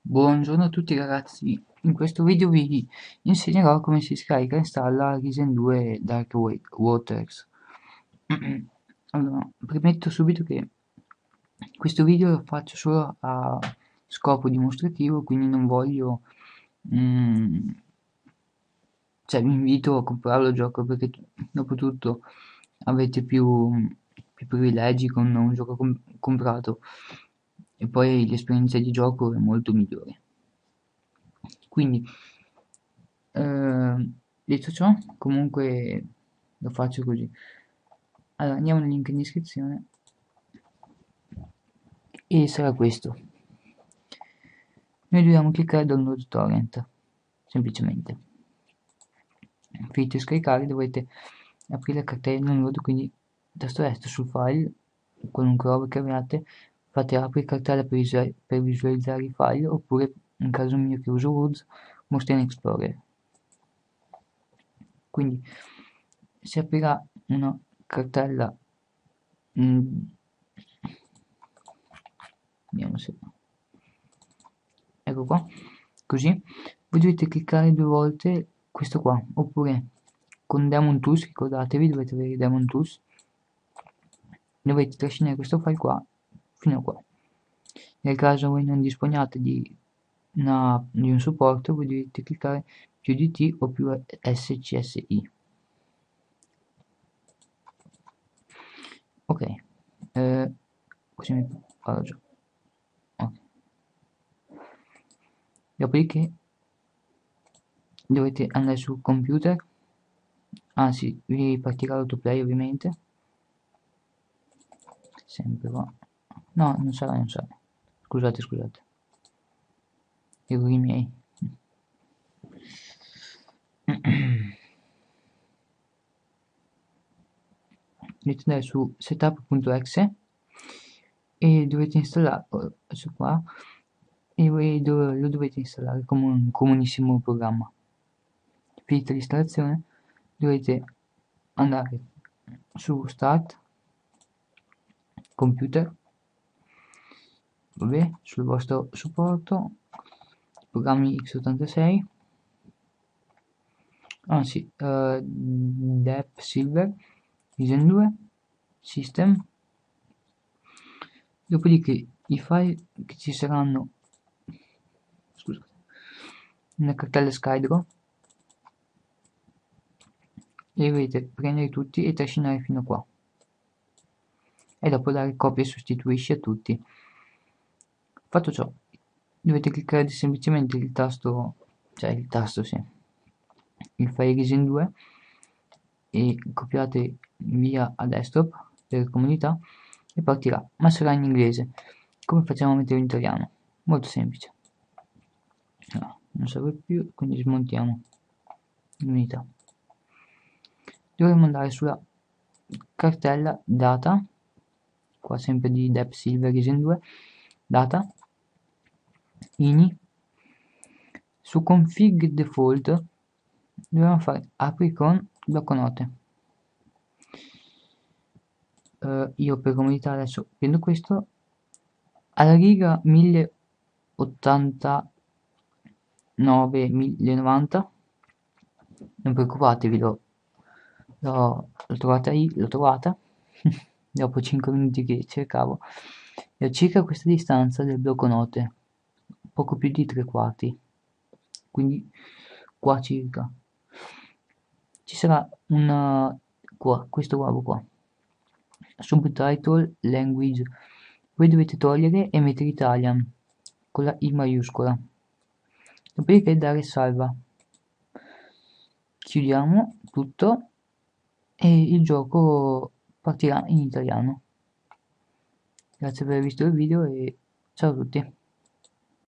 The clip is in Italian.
Buongiorno a tutti ragazzi, in questo video vi insegnerò come si scarica e installa Risen 2 Dark Waters. Allora, premetto subito che questo video lo faccio solo a scopo dimostrativo, quindi non voglio, mm, cioè vi invito a comprarlo il gioco perché dopo tutto avete più privilegi con un gioco comprato e poi l'esperienza di gioco è molto migliore. Quindi, detto ciò, comunque lo faccio così. Allora, andiamo nel link in descrizione e sarà questo. Noi dobbiamo cliccare download torrent, semplicemente. Finito di scaricare dovete aprire la cartella di download, quindi tasto destro sul file, qualunque roba che abbiate, fate aprire cartella per visualizzare i file, oppure in caso mio che uso Woods, mostra in Explorer. Quindi si aprirà una cartella, vediamo se, ecco qua, così, voi dovete cliccare 2 volte questo qua, oppure con Demon Tools, ricordatevi, dovete avere Demon Tools, dovete trascinare questo file qua fino a qua. Nel caso voi non disponiate di un supporto, voi dovete cliccare più DT o più SCSI. Ok, così mi parlo già. Ok. Dopodiché dovete andare sul computer, anzi vi partirà l'autoplay ovviamente, sempre qua. No, non sarà, scusate, errori miei. Dovete andare su setup.exe e dovete installare su qua e voi lo dovete installare come un comunissimo programma. Finita l'installazione dovete andare su start computer, vabbè, sul vostro supporto programmi x86, anzi dep silver Risen 2 system. Dopodiché i file che ci saranno, scusate, nella cartella Skydraw li dovete prendere tutti e trascinare fino a qua e dopo dare copia e sostituisci a tutti. Fatto ciò, dovete cliccare semplicemente il tasto, sì, il file Risen 2 e copiate via a desktop per comunità e partirà, ma sarà in inglese. Come facciamo a metterlo in italiano? Molto semplice. No, non serve più, quindi smontiamo l'unità. Dovremmo andare sulla cartella data, qua sempre di Dep Silver Risen 2, data, ini, su config default dobbiamo fare apri con blocco note. Io per comodità adesso prendo questo, alla riga 1089-1090, non preoccupatevi, l'ho trovata dopo 5 minuti che cercavo, e a circa questa distanza del blocco note, poco più di 3/4, quindi qua circa ci sarà questo uovo qua, subtitle language, voi dovete togliere e mettere Italian con la I maiuscola, dopodiché dare salva, chiudiamo tutto e il gioco partirà in italiano. Grazie per aver visto il video e ciao a tutti.